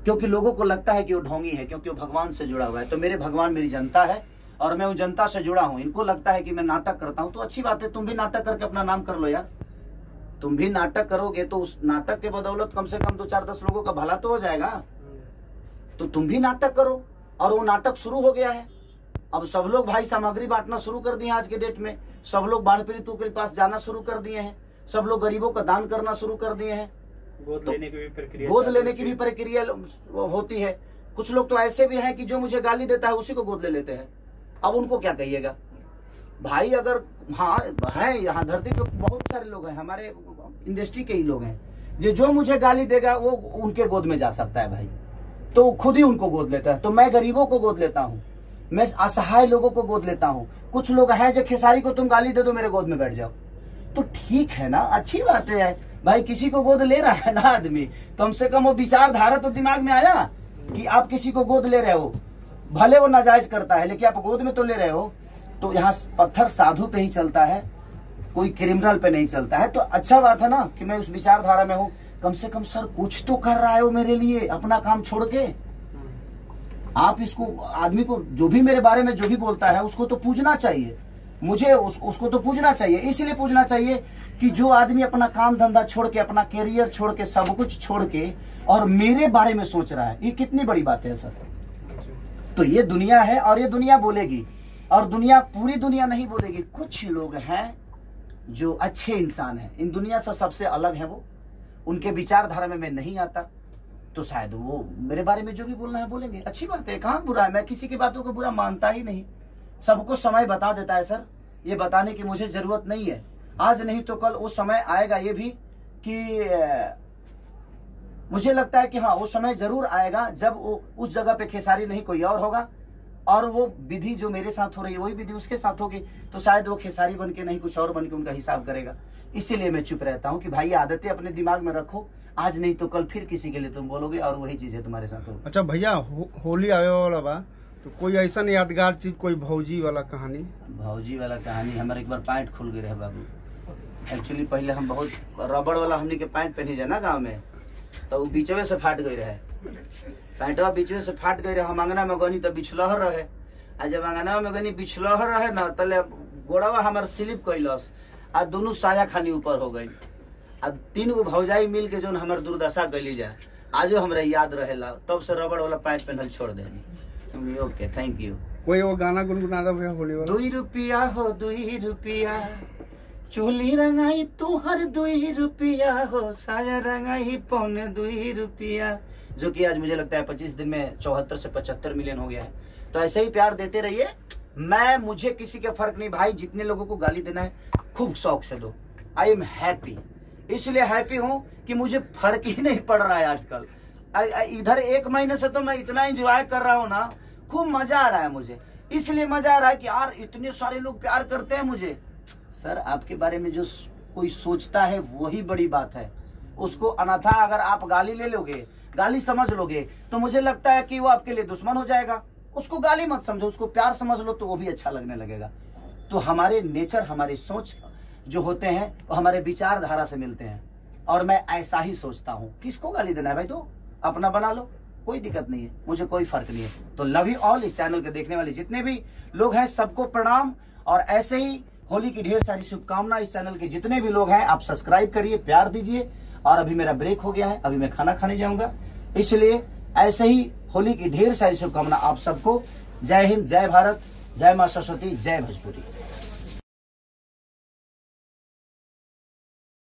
क्योंकि लोगों को लगता है कि वो ढोंगी है, क्योंकि वो भगवान से जुड़ा हुआ है। तो मेरे भगवान मेरी जनता है और मैं उन जनता से जुड़ा हूँ। इनको लगता है कि मैं नाटक करता हूँ, तो अच्छी बात है, तुम भी नाटक करके अपना नाम कर लो यार। तुम भी नाटक करोगे तो उस नाटक के बदौलत कम से कम 2-4-10 लोगों का भला तो हो जाएगा। तो तुम भी नाटक करो, और वो नाटक शुरू हो गया है। अब सब लोग भाई सामग्री बांटना शुरू कर दिए आज के डेट में। सब लोग बाढ़ पीड़ितों के पास जाना शुरू कर दिए हैं। सब लोग गरीबों का दान करना शुरू कर दिए हैं। गोद लेने की भी प्रक्रिया होती है। कुछ लोग तो ऐसे भी हैं कि जो मुझे गाली देता है उसी को गोद ले लेते हैं। अब उनको क्या कहिएगा भाई? अगर हाँ है, यहाँ धरती पे बहुत सारे लोग हैं, हमारे इंडस्ट्री के ही लोग हैं, जो मुझे गाली देगा वो उनके गोद में जा सकता है भाई। तो खुद ही उनको गोद लेता है। तो मैं गरीबों को गोद लेता हूँ, मैं असहाय लोगों को गोद लेता हूँ। कुछ लोग हैं जो खेसारी को तुम गाली दे दो मेरे गोद में बैठ जाओ, तो ठीक है ना, अच्छी बात है भाई। किसी को गोद ले रहा है ना आदमी, कम से कम वो विचारधारा तो दिमाग में आया कि आप किसी को गोद ले रहे हो। भले वो नाजायज करता है लेकिन आप गोद में तो ले रहे हो। तो यहाँ पत्थर साधु पे ही चलता है, कोई क्रिमिनल पे नहीं चलता है। तो अच्छा बात है ना कि मैं उस विचारधारा में हूँ। कम से कम सर कुछ तो कर रहा है वो मेरे लिए, अपना काम छोड़ के। आप इसको आदमी को जो भी मेरे बारे में जो भी बोलता है उसको तो पूजना चाहिए। मुझे उसको तो पूजना चाहिए। इसलिए पूजना चाहिए कि जो आदमी अपना काम धंधा छोड़ के, अपना कैरियर छोड़ के, सब कुछ छोड़ के और मेरे बारे में सोच रहा है, ये कितनी बड़ी बात है सर। तो ये दुनिया है और ये दुनिया बोलेगी, और दुनिया पूरी दुनिया नहीं बोलेगी। कुछ लोग हैं जो अच्छे इंसान हैं, इन दुनिया से सबसे अलग है वो। उनके विचारधारा में मैं नहीं आता, तो शायद वो मेरे बारे में जो भी बोलना है बोलेंगे। अच्छी बात है, कहाँ बुरा है? मैं किसी की बातों को बुरा मानता ही नहीं। सबको समय बता देता है सर, ये बताने की मुझे जरूरत नहीं है। आज नहीं तो कल वो समय आएगा, ये भी कि मुझे लगता है कि हाँ वो समय जरूर आएगा जब वो उस जगह पे खेसारी नहीं कोई और होगा, और वो विधि जो मेरे साथ हो रही है वही विधि उसके साथ होगी। तो शायद वो खेसारी बन के नहीं कुछ और बन के उनका हिसाब करेगा। इसीलिए मैं चुप रहता हूँ कि भाई आदतें अपने दिमाग में रखो, आज नहीं तो कल फिर किसी के लिए तुम बोलोगे और वही चीजें तुम्हारे साथ होगी। अच्छा भैया, होली आवे वाला बा, तो कोई ऐसा यादगार चीज, कोई भौजी वाला कहानी? भौजी वाला कहानी, हमारे एक बार पैंट खुल गए रहे बाबू। एक्चुअली पहले हम बहुत रबड़ वाला हमने के पैंट पहनी जाए ना गाँव में, तो वो बीचवे से फाट गई रहे। पैंटवा बीचवे से फाट गई रहे। हम अंगना में गनी तो बिछलहर रहे। आ जब अंगना में गनी बिछलहर रहे ना, तले गोड़वा हमार स्लिप कैलस आ दोनों साया खानी ऊपर हो गई। अब 3 गो भौजाई मिल के जो हमार दुर्दशा कैली जाए, आजो हमरा याद रहेला। तब से रबड़ वाला पैंट पहनल छोड़ देनी। Okay, thank you. कोई वो गाना गुनगुनाता भैया होली वाला? 2 रुपया हो 2 रुपया, चोली रंगाई तुहर 2 रुपया हो, साया रंगाई 2.25 रुपया। जो कि आज मुझे लगता है 25 दिन में 74 से 75 मिलियन हो गया है। तो ऐसे ही प्यार देते रहिए। मुझे किसी का फर्क नहीं भाई, जितने लोगों को गाली देना है खूब शौक से दो। आई एम हैप्पी, इसलिए हैप्पी हूँ कि मुझे फर्क ही नहीं पड़ रहा है आजकल। इधर 1 महीने से तो मैं इतना एंजॉय कर रहा हूँ ना, खूब मजा आ रहा है मुझे। इसलिए मजा आ रहा है कि यार इतने सारे लोग प्यार करते हैं मुझे। सर आपके बारे में जो कोई सोचता है वही बड़ी बात है। उसको अन्यथा अगर आप गाली ले लोगे, गाली समझ लोगे, तो मुझे लगता है कि वो आपके लिए दुश्मन हो जाएगा। उसको गाली मत समझो, उसको प्यार समझ लो, तो वो भी अच्छा लगने लगेगा। तो हमारे नेचर, हमारे सोच जो होते हैं वो हमारे विचारधारा से मिलते हैं, और मैं ऐसा ही सोचता हूँ। किसको गाली देना है भाई, तो अपना बना लो, कोई दिक्कत नहीं है, मुझे कोई फर्क नहीं है। तो लव यू ऑल। इस चैनल के देखने वाले जितने भी लोग हैं सबको प्रणाम, और ऐसे ही होली की ढेर सारी शुभकामनाएं। इस चैनल के जितने भी लोग हैं आप सब्सक्राइब करिए, प्यार दीजिए। और अभी मेरा ब्रेक हो गया है, अभी मैं खाना खाने जाऊंगा, इसलिए ऐसे ही होली की ढेर सारी शुभकामना आप सबको। जय हिंद, जय भारत, जय मां सरस्वती, जय भोजपुरी।